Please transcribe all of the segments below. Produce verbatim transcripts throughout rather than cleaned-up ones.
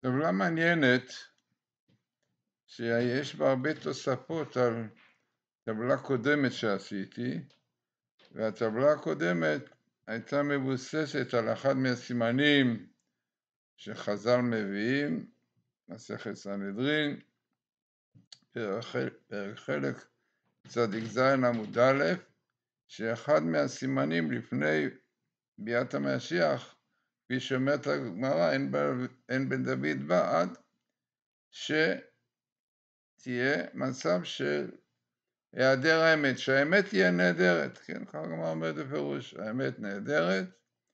טבלה מעניינת שיש בה הרבה תוספות על טבלה קודמת שעשיתי, והטבלה הקודמת הייתה מבוססת על אחד מהסימנים שחז"ל מביאים, מסכת סנהדרין, פרק חלק צדיק זין עמוד א', שאחד מהסימנים לפני ביאת המשיח, כפי שאומרת הגמרא, אין, אין בן דוד בא עד שתהיה מצב של היעדר האמת, שהאמת תהיה נהדרת, כן, ככה הגמרא אומרת בפירוש, האמת נהדרת,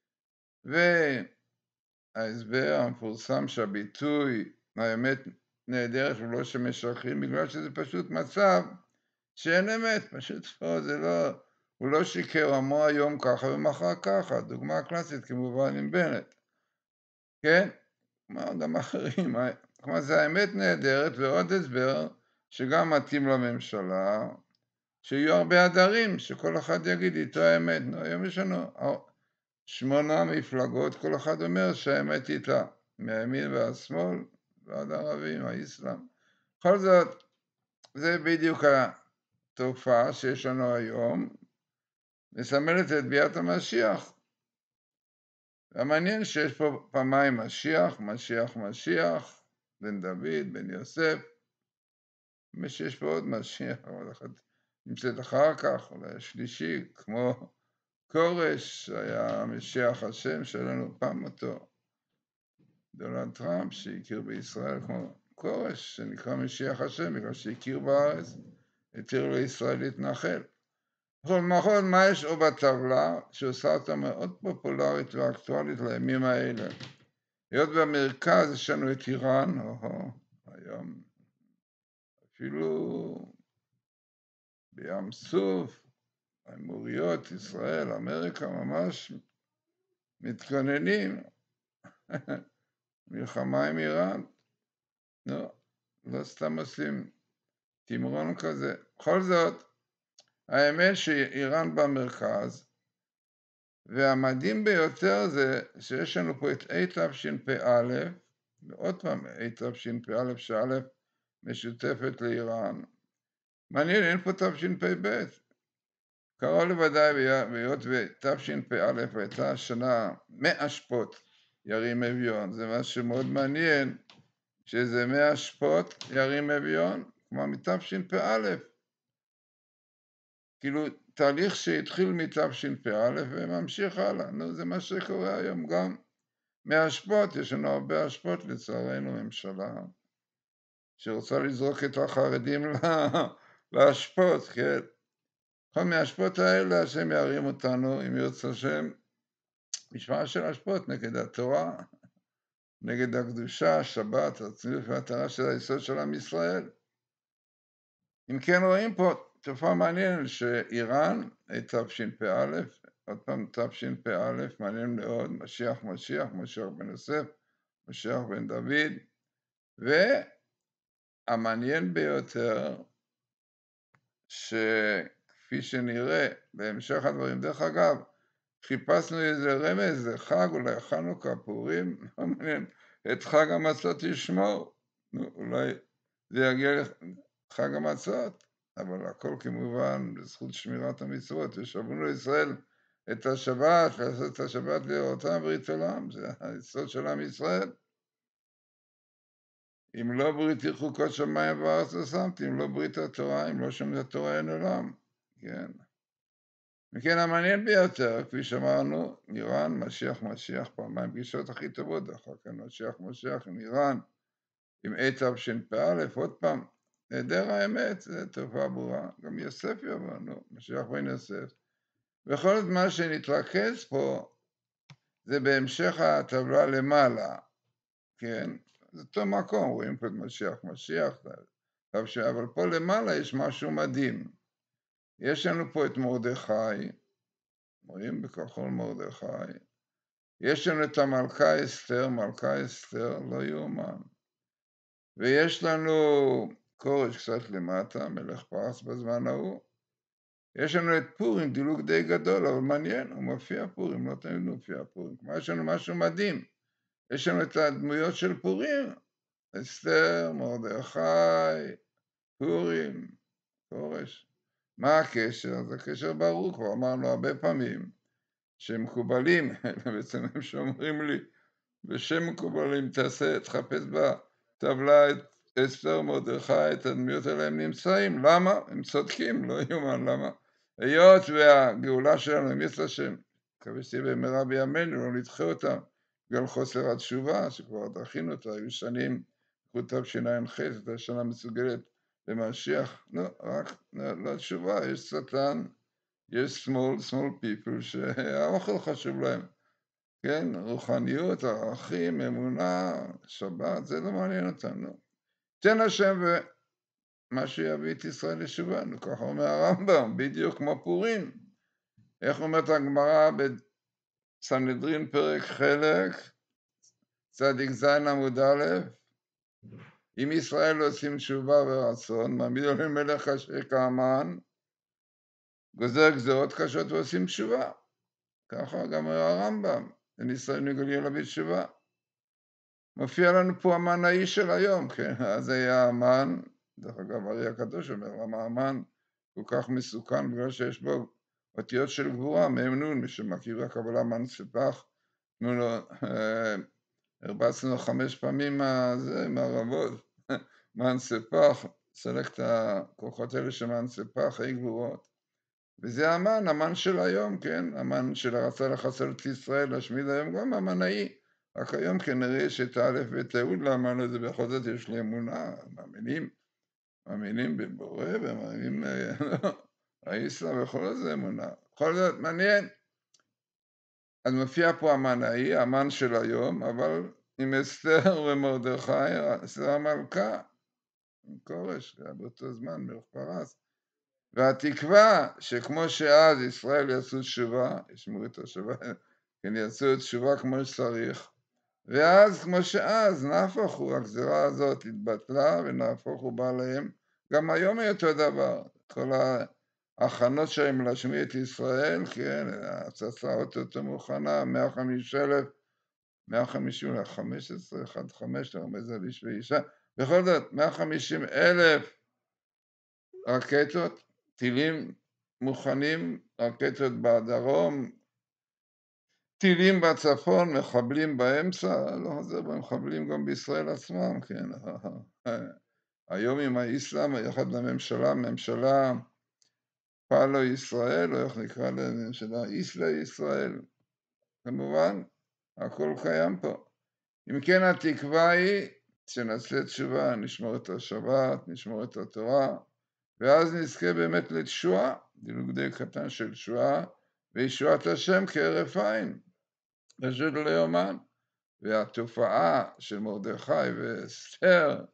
וההסבר המפורסם שהביטוי האמת נהדרת הוא לא שמשכים, בגלל שזה פשוט מצב שאין אמת, פשוט פה זה לא, הוא לא שיקר, אמרו היום ככה ומחר ככה, דוגמה הקלאסית כמובן עם בנט, כן? מה עוד אחרים, כלומר זה האמת נהדרת, ועוד הסבר שגם מתאים לממשלה, שיהיו הרבה עדרים, שכל אחד יגיד איתו האמת. נו, היום יש לנו שמונה מפלגות, כל אחד אומר שהאמת איתה, מהימין והשמאל, ועד הערבים, האסלאם. בכל זאת, זה בדיוק התופעה שיש לנו היום, מסמלת את ביאת המשיח. המעניין שיש פה פעמיים משיח, משיח משיח, בן דוד, בן יוסף, ושיש פה עוד משיח, אבל אחד נמצאת אחר כך, אולי השלישי, כמו קורש, שהיה משיח השם שלנו פעם אותו, דונלד טראמפ, שהכיר בישראל כמו קורש, שנקרא משיח השם, בגלל שהכיר בארץ, התיר לישראל להתנחל. בכל מקום, מה יש עוד בטבלה, שעושה אותה מאוד פופולרית ואקטואלית לימים האלה? היות במרכז יש לנו את איראן, או היום, אפילו בים סוף, האמירויות, ישראל, אמריקה, ממש מתכוננים מלחמה עם איראן. לא, לא סתם עושים תמרון כזה. בכל זאת, האמת שאיראן במרכז, והמדהים ביותר זה שיש לנו פה את A תשפ"א, ועוד פעם A תשפ"א שא' משותפת לאיראן. מעניין, אין פה תשפ"ב. קרוב לוודאי בהיות ותשפ"א הייתה שנה מאשפות ירים אביון, זה משהו מאוד מעניין, שזה מאשפות ירים אביון, כמו מתשפ"א. כאילו תהליך שהתחיל מתשפ"א וממשיך הלאה, נו זה מה שקורה היום גם מאשפות, יש לנו הרבה אשפות לצערנו ממשלה, שרוצה לזרוק את החרדים לאשפות, כן. כל מהאשפות האלה השם ירים אותנו, אם ירצה השם, משמעה של אשפות נגד התורה, נגד הקדושה, השבת, הצניעות והמטרה של היסוד של עם ישראל. אם כן רואים פה תופעה מעניינת שאיראן, תשפ"א, עוד פעם תשפ"א, מעניין מאוד, משיח משיח, משיח בן יוסף, משיח בן דוד, והמעניין ביותר, שכפי שנראה בהמשך הדברים, דרך אגב, חיפשנו איזה רמז, זה חג, אולי חנוכה, פורים, לא מעניין, את חג המצות ישמור, אולי זה יגיע לחג המצות, אבל הכל כמובן בזכות שמירת המצוות, ושבנו לישראל את השבת, לעשות את השבת לראותם ברית עולם, זה היסוד של עם ישראל. אם לא בריתי חוקות שמיים וארץ לא שמתי, אם לא ברית התורה, אם לא שומעים את התורה אין עולם, כן. וכן המעניין ביותר, כפי שאמרנו, איראן, משיח משיח, פעמיים פגישות הכי טובות, אחר כך משיח משיח עם איראן, עם A תשפ"א, עוד פעם, נהדר האמת, זה תופעה ברורה, גם יוסף יבוא, נו, משיח בן יוסף. בכל זאת מה שנתרכז פה, זה בהמשך הטבלה למעלה, כן, זה אותו מקום, רואים פה את משיח משיח, אבל פה למעלה יש משהו מדהים. יש לנו פה את מרדכי, רואים בכחול מרדכי, יש לנו את המלכה אסתר, מלכה אסתר, לא יאומן, ויש לנו קורש קצת למטה, מלך פרס בזמן ההוא, יש לנו את פורים, דילוג די גדול, אבל מעניין, הוא מופיע פורים, לא תמיד מופיע פורים, יש לנו משהו מדהים, יש לנו את הדמויות של פורים, אסתר, מרדכי, פורים, כורש. מה הקשר? אז הקשר ברור, כבר אמרנו הרבה פעמים, שהם מקובלים, בעצם הם שאומרים לי, בשם מקובלים תעשה, תחפש בטבלה את אסתר, מרדכי, את הדמויות האלה הם נמצאים, למה? הם צודקים, לא יאומן, למה? היות והגאולה שלנו, אם יש השם, מקווה שתהיה במהרה בימינו, לא נדחה אותם, בגלל חוסר התשובה, שכבר דחינו אותה, היו שנים, קחו תשע"ח, הייתה שנה מסוגלת למשיח, לא, רק לתשובה, יש שטן, יש שמאל, שמאל פיפל, שהאוכל חשוב להם, כן, רוחניות, ערכים, אמונה, שבת, זה לא מעניין אותנו. תן השם ומה שיביא את ישראל לשובה, ככה אומר הרמב"ם, בדיוק כמו פורים. איך אומרת הגמרא בסנהדרין פרק חלק, צדיק זין עמוד א', אם ישראל לא עושים תשובה ורצון, מעמיד עליהם מלך קשה כהמן, גוזר גזרות קשות ועושים תשובה. ככה גם אומר הרמב"ם, אין ישראל נגאלים אלא בתשובה. מופיע לנו פה המן האיש של היום, כן? אז היה המן, דרך אגב, הרי הקדוש אומר, למה המן כל כך מסוכן, בגלל שיש בו אותיות של גבורה, מהם נון, מי שמכיר הקבלה מן ספח, נו לו, הרבצנו לו חמש פעמים מהזה, מהרבות, מן ספח, סלק את הכוחות האלה של מן ספח, אי גבורות. וזה המן, המן של היום, כן? המן של הרצה לחסל את ישראל, להשמיד היום, גם המן האי. רק היום כנראה שאת א' ואת אהוד לאמן הזה, בכל זאת יש לי אמונה, מאמינים, מאמינים בבורא, ומאמינים, האיסלאם, בכל זאת אמונה. בכל זאת, מעניין. אז מופיע פה המן האי, המן של היום, אבל עם אסתר ומרדכי, אסתר המלכה, עם כורש, באותו זמן, מלך פרס. והתקווה שכמו שאז ישראל יעשו תשובה, ישמעו את התשובה, כן, יעשו את תשובה כמו שצריך, ואז כמו שאז נהפוך הוא, הגזירה הזאת התבטלה ונהפוך הוא בא להם, גם היום היא אותו דבר, כל ההכנות שלהם להשמיע את ישראל, כן, הצצה אותו מוכנה, מאה וחמישים אלף, מאה וחמישים אלף, חמש עשרה, אחד חמש, לרמז על איש ואישה, בכל זאת, מאה וחמישים אלף רקטות, טילים מוכנים, רקטות בדרום, טילים בצפון, מחבלים באמצע, לא חוזר במחבלים גם בישראל עצמם, כן. היום עם האסלאם, יחד לממשלה, ממשלה פעלו ישראל, או איך נקרא לממשלה, איסלה ישראל, כמובן, הכל קיים פה. אם כן, התקווה היא שנעשה תשובה, נשמור את השבת, נשמור את התורה, ואז נזכה באמת לתשועה, דילוג די קטן של תשועה, וישועת השם כהרף עין, פשוט לא יאומן. והתופעה של מרדכי ואסתר,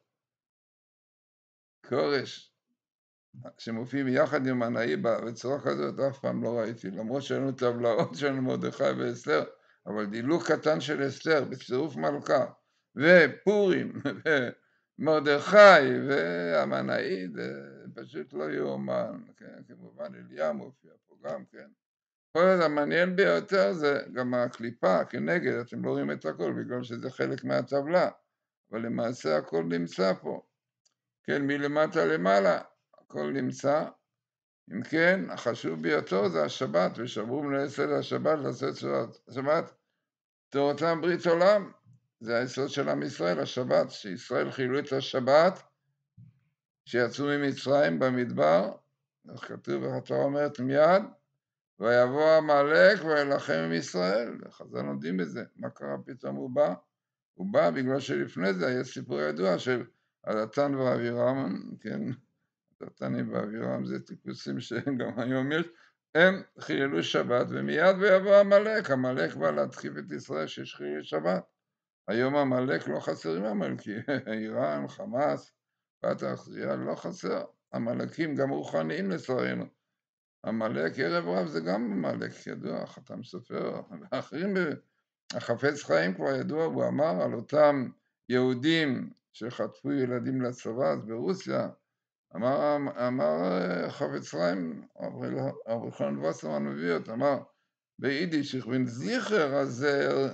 כורש, שמופיעים יחד עם הנאי בצורה כזאת, אף פעם לא ראיתי, למרות שהיו לנו טבלאות של מרדכי ואסתר, אבל דילוג קטן של אסתר בצירוף מלכה, ופורים, ומרדכי, והמנאי, פשוט לא יאומן, כן, כמובן אליה מופיע פה גם, כן. כל עוד המעניין ביותר זה גם הקליפה כנגד, אתם לא רואים את הכל בגלל שזה חלק מהטבלה, אבל למעשה הכל נמצא פה, כן, מלמטה למעלה, הכל נמצא. אם כן, החשוב ביותר זה השבת, ושברו מנהל סדר השבת לעשות שבת, תורתם ברית עולם, זה היסוד של עם ישראל, השבת, שישראל חילו את השבת, שיצאו ממצרים במדבר, איך כתוב, התורה אומרת מיד, ויבוא עמלק וילחם עם ישראל, חז"ל לומדים בזה, מה קרה פתאום הוא בא? הוא בא בגלל שלפני זה היה סיפור ידוע של הדתן ואבירם, כן, הדתנים ואבירם זה טיפוסים שגם היום יש, הם חיללו שבת ומיד ויבוא עמלק, עמלק בא להתקיף את ישראל שיש חילל שבת, היום עמלק לא חסרים עמלקים, איראן, חמאס, פתח, זיאד, לא חסר, עמלקים גם רוחניים לצערנו, עמלק ערב רב זה גם עמלק ידוע, חתם סופר, ואחרים, החפץ חיים כבר ידוע, הוא אמר על אותם יהודים שחטפו ילדים לצבא, אז ברוסיה, אמר, אמר חפץ חיים, אברהם וסרמן מביא אותו, אמר ביידיש, wenn sicher, אז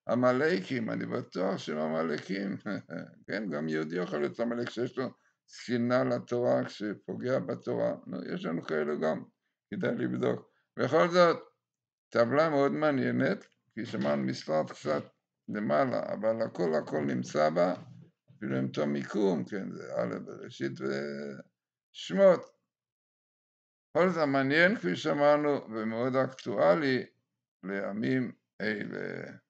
עמלקים, אני בטוח שהם עמלקים. כן, גם יהודי יכול להיות עמלק שיש לו שנאה לתורה כשפוגע בתורה. נו, יש לנו כאלו גם, כדאי לבדוק. בכל זאת, טבלה מאוד מעניינת, כי שמענו מספר קצת למעלה, אבל הכל הכל נמצא בה, אפילו עם תום מיקום, כן, זה א' בראשית ושמות. כל זה מעניין, כפי שאמרנו, ומאוד אקטואלי לימים אלה.